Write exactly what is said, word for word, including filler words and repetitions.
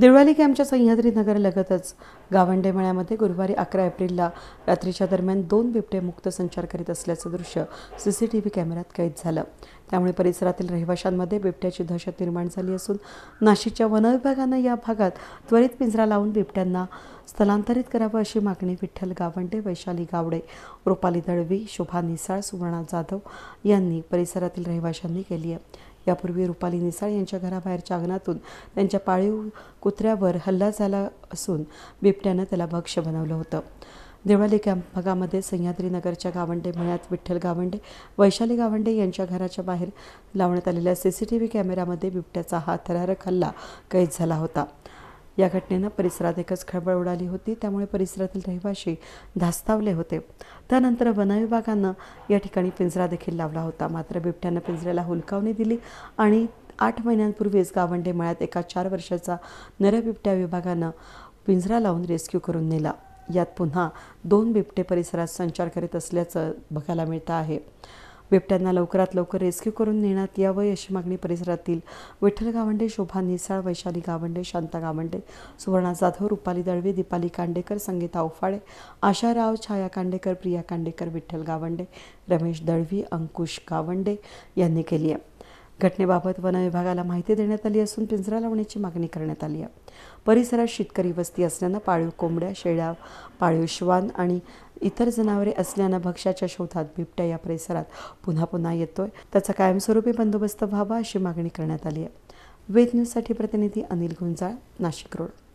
देवळाली कॅम्पच्या सह्याद्री नगर लगतच गावंडे मळ्यामध्ये गुरुवारी अकरा एप्रिलला रात्रीच्या दरम्यान दोन बिबटे मुक्त संचार करीत असल्याचं दृश्य सीसीटीव्ही कॅमेऱ्यात कैद झालं। त्यामुळे परिसरातील रहिवाशांमध्ये बिबट्याची दहशत निर्माण झाली असून नाशिकच्या वन विभागानं या भागात त्वरित पिंजरा लावून बिबट्यांना स्थलांतरित करावं अशी मागणी विठ्ठल गावंडे, वैशाली गावडे, रुपाली दळवी, शोभा निसाळ, सुवर्णा जाधव यांनी परिसरातील रहिवाशांनी केली आहे। यापूर्वी रुपाली निसाळ यांच्या घराबाहेरच्या अंगणातून त्यांच्या पाळीव कुत्र्यावर हल्ला झाला असून बिबट्यानं त्याला भक्ष्य बनवलं होतं। देवळाली कॅम्प भागामध्ये सह्याद्री नगरच्या गावंडे मळ्यात विठ्ठल गावंडे, वैशाली गावंडे यांच्या घराच्या बाहेर लावण्यात आलेल्या सीसीटीव्ही कॅमेऱ्यामध्ये बिबट्याचा हा थरारक हल्ला कैद झाला होता। या घटनेनं परिसरात एकच खळबळ उडाली होती। त्यामुळे परिसरातील रहिवासी धास्तावले होते। त्यानंतर वन विभागानं या ठिकाणी पिंजरा देखील लावला होता। मात्र बिबट्यानं पिंजऱ्याला हुलकावणी दिली आणि आठ महिन्यांपूर्वीच गावंडे मळ्यात एका चार वर्षाचा नर बिबट्या विभागानं पिंजरा लावून रेस्क्यू करून नेला। यात पुन्हा दोन बिबटे परिसरात संचार करीत असल्याचं बघायला मिळतं आहे। बिबट्यांना लवकरात लवकर रेस्क्यू करून नेण्यात यावं अशी मागणी परिसरातील विठ्ठल गावंडे, शोभा निसाळ, वैशाली गावंडे, शांता गावंडे, सुवर्णा जाधव, रुपाली दळवी, दीपाली कांडेकर, संगीता उफाळे, आशा राव, छाया कांडेकर, प्रिया कांडेकर, विठ्ठल गावंडे, रमेश दळवी, अंकुश गावंडे यांनी केली आहे। घटनेबाबत वन विभागाला माहिती देण्यात आली असून पिंजरा लावण्याची मागणी करण्यात आली आहे। परिसरात शेतकरी वस्ती असल्यानं पाळीव कोंबड्या, शेळ्या, पाळीव श्वान आणि इतर जनावरे असल्यानं भक्ष्याच्या शोधात बिबट्या या परिसरात पुन्हा पुन्हा येतोय। त्याचा कायमस्वरूपी बंदोबस्त व्हावा अशी मागणी करण्यात आली आहे। वेद न्यूजसाठी प्रतिनिधी अनिल गुंजाळ, नाशिक रोड।